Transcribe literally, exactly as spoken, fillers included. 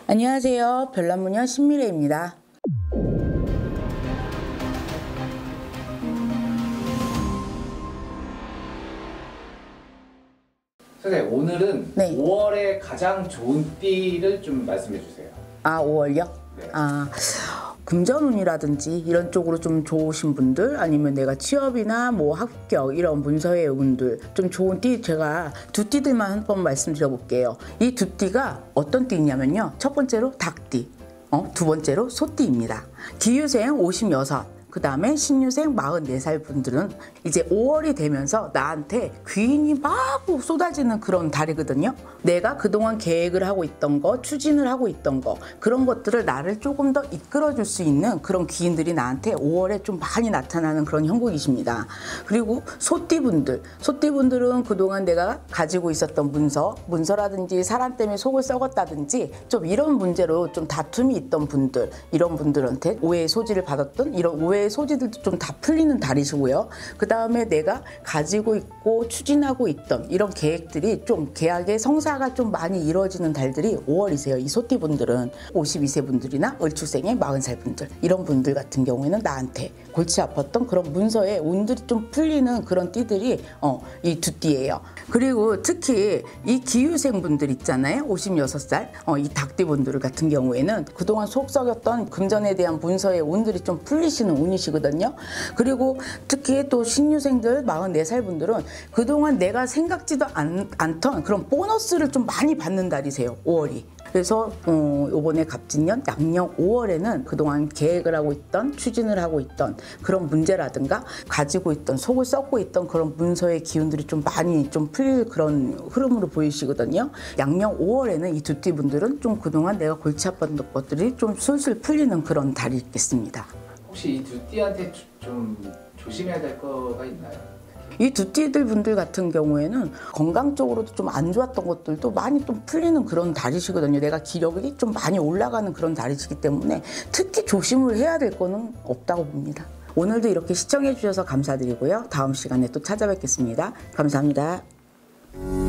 안녕하세요. 별난무녀 신미래입니다. 선생님, 오늘은 네. 오월에 가장 좋은 띠를 좀 말씀해 주세요. 아, 오월요? 네. 아, 금전운이라든지 이런 쪽으로 좀 좋으신 분들, 아니면 내가 취업이나 뭐 합격 이런 문서의 운들 좀 좋은 띠, 제가 두 띠들만 한번 말씀드려 볼게요. 이 두 띠가 어떤 띠냐면요, 첫 번째로 닭띠, 어, 두 번째로 소띠입니다. 기유생 오십육, 그 다음에 신유생 마흔네 살 분들은 이제 오월이 되면서 나한테 귀인이 막 쏟아지는 그런 달이거든요. 내가 그동안 계획을 하고 있던 거, 추진을 하고 있던 거, 그런 것들을 나를 조금 더 이끌어줄 수 있는 그런 귀인들이 나한테 오월에 좀 많이 나타나는 그런 형국이십니다. 그리고 소띠분들, 소띠분들은 그동안 내가 가지고 있었던 문서, 문서라든지 사람 때문에 속을 썩었다든지 좀 이런 문제로 좀 다툼이 있던 분들, 이런 분들한테 오해의 소지를 받았던 이런 오해 의 소지들도 좀 다 풀리는 달이시고요. 그 다음에 내가 가지고 있고 추진하고 있던 이런 계획들이 좀 계약의 성사가 좀 많이 이루어지는 달들이 오월이세요. 이 소띠분들은 오십이 세 분들이나 을추생의 마흔 살 분들, 이런 분들 같은 경우에는 나한테 골치 아팠던 그런 문서에 운들이 좀 풀리는 그런 띠들이 어, 이 두 띠예요. 그리고 특히 이 기유생 분들 있잖아요. 오십육 살 어, 이 닭띠 분들 같은 경우에는 그동안 속 썩였던 금전에 대한 문서의 운들이 좀 풀리시는 운이시거든요. 그리고 특히 또 신유생들 마흔네 살 분들은 그동안 내가 생각지도 않, 않던 그런 보너스를 좀 많이 받는 달이세요. 오월이. 그래서 어, 이번에 갑진년 양력 오월에는 그동안 계획을 하고 있던, 추진을 하고 있던 그런 문제라든가 가지고 있던, 속을 썩고 있던 그런 문서의 기운들이 좀 많이 좀 풀릴 그런 흐름으로 보이시거든요. 양력 오월에는 이 두 띠 분들은 좀 그동안 내가 골치 아팠던 것들이 좀 슬슬 풀리는 그런 달이 있겠습니다. 혹시 이 두 띠한테 좀 조심해야 될 거가 있나요? 이 두 띠들 분들 같은 경우에는 건강 쪽으로도 좀 안 좋았던 것들도 많이 좀 풀리는 그런 달이시거든요. 내가 기력이 좀 많이 올라가는 그런 달이시기 때문에 특히 조심을 해야 될 거는 없다고 봅니다. 오늘도 이렇게 시청해 주셔서 감사드리고요. 다음 시간에 또 찾아뵙겠습니다. 감사합니다.